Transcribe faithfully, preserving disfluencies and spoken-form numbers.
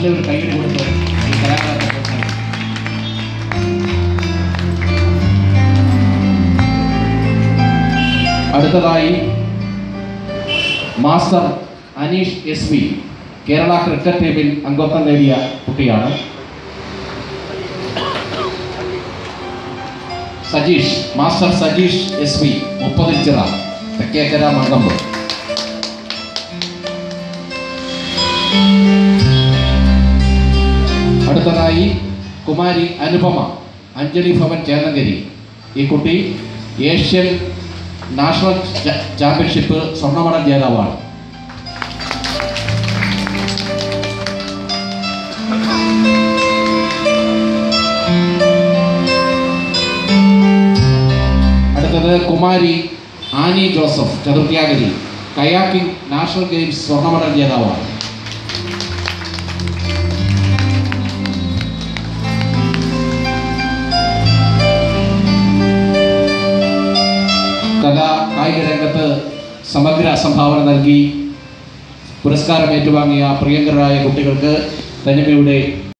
നല്ലൊരു കൈയ്യടി കൊടുത്ത് ഈ കലാകാരനെ പ്രോത്സാഹിപ്പിക്കും. അടുത്തതായി master Aneesh S V Kerala cricket ടീമിൽ അംഗത്വം നേടിയ കുട്ടിയാണ്. Sajeesh master Sajeesh S V Muppathinchira Thekkekara Mankombu. അടുത്തതായി കുമാരി അനുപമ അഞ്ജലി ഭവൻ ചേന്നങ്കരി. ഈ കുട്ടി ഏഷ്യൻ നാഷണൽ ചാമ്പ്യൻഷിപ്പ് സ്വർണ്ണ മെഡൽ ജേതാവാണ്. അടുത്തത് Kumari Annie Joseph Chathurthiakary kayaking national games സ്വർണ്ണ മെഡൽ ജേതാവാണ്. കലാ കായിക രംഗത്ത് സമഗ്ര സംഭാവന നൽകി പുരസ്കാരം ഏറ്റുവാങ്ങിയ പ്രിയങ്കരായ കുട്ടികൾക്ക് തനിമയുടെ